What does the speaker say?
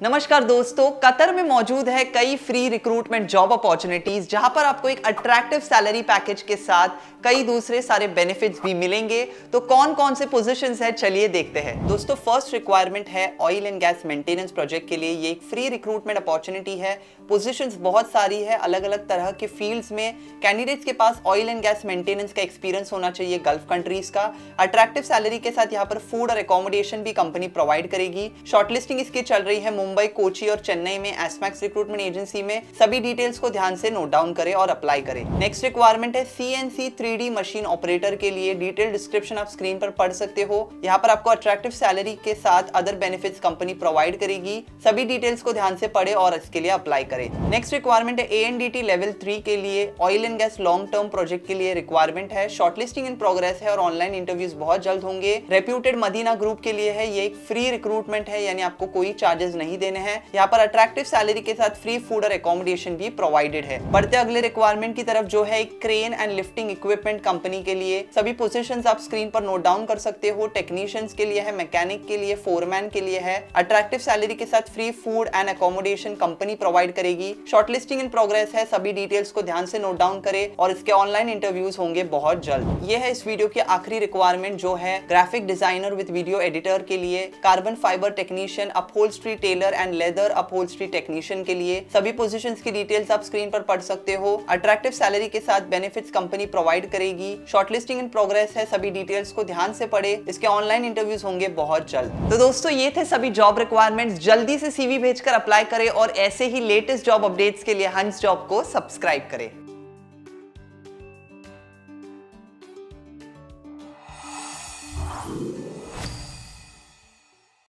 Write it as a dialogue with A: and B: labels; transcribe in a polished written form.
A: नमस्कार दोस्तों, कतर में मौजूद है कई फ्री रिक्रूटमेंट जॉब अपॉर्चुनिटीज जहां पर आपको एक अट्रैक्टिव सैलरी पैकेज के साथ कई दूसरे सारे बेनिफिट्स भी मिलेंगे। तो कौन कौन से पोजीशंस है, चलिए देखते हैं। दोस्तों, फर्स्ट रिक्वायरमेंट है oil and gas maintenance project के लिए। ये एक फ्री रिक्रूटमेंट अपॉर्चुनिटी है। पोजीशंस बहुत सारी है, अलग अलग तरह के फील्ड्स में। कैंडिडेट्स के पास ऑयल एंड गैस मेंटेनेंस का एक्सपीरियंस होना चाहिए गल्फ कंट्रीज का। अट्रैक्टिव सैलरी के साथ यहाँ पर फूड और अकोमोडेशन भी कंपनी प्रोवाइड करेगी। शॉर्टलिस्टिंग इसकी चल रही है मुंबई, कोची और चेन्नई में एसमैक्स रिक्रूटमेंट एजेंसी में। सभी डिटेल्स को ध्यान से नोट डाउन करें और अप्लाई करें। नेक्स्ट रिक्वायरमेंट है CNC 3D मशीन ऑपरेटर के लिए। डिटेल डिस्क्रिप्शन आप स्क्रीन पर पढ़ सकते हो। यहाँ पर आपको अट्रैक्टिव सैलरी के साथ अदर बेनिफिट्स कंपनी प्रोवाइड करेगी। सभी डिटेल्स को ध्यान से पढ़े और इसके लिए अप्लाई करें। नेक्स्ट रिक्वायरमेंट है ANDT लेवल 3 के लिए। Oil and gas long term project के लिए रिक्वायरमेंट है। शॉर्टलिस्टिंग इन प्रोग्रेस है और ऑनलाइन इंटरव्यूज बहुत जल्द होंगे। रेप्यूटेड मदीना ग्रुप के लिए है। ये एक फ्री रिक्रूटमेंट है, यानी आपको कोई चार्जेस नहीं देने हैं। यहाँ पर अट्रैक्टिव सैलरी के साथ फ्री फूड और अकोमोडेशन भी प्रोवाइडेड है। बढ़ते अगले रिक्वायरमेंट की तरफ, जो है एक crane and lifting equipment company के लिए। सभी पोजीशंस आप स्क्रीन पर नोट डाउन कर सकते हो। टेक्नीशियंस के लिए है, मैकेनिक के लिए, फोरमैन के लिए है। अट्रैक्टिव सैलरी के साथ free food and accommodation company provide करेगी। शॉर्टलिस्टिंग इन प्रोग्रेस है। सभी डिटेल्स को ध्यान से नोट डाउन करें और इसके ऑनलाइन इंटरव्यूज होंगे बहुत जल्द। ये है इस वीडियो की आखिरी रिक्वायरमेंट, जो है graphic designer with video editor के लिए। Carbon fibre technician, upholstery tailor and leather upholstery technician के लिए। सभी पोजीशंस की डिटेल्स आप स्क्रीन पर पढ़ सकते हो। अट्रैक्टिव सैलरी के साथ बेनिफिट्स कंपनी प्रोवाइड करेगी। शॉर्टलिस्टिंग इन प्रोग्रेस है। सभी डिटेल्स को ध्यान से पढ़े। इसके ऑनलाइन इंटरव्यूज होंगे बहुत जल्द। तो दोस्तों, ये थे सभी जॉब रिक्वायरमेंट्स। जल्दी से CV भेजकर अप्लाई करें और ऐसे ही लेटेस्ट जॉब अपडेट्स के लिए हंस जॉब को सब्सक्राइब करें।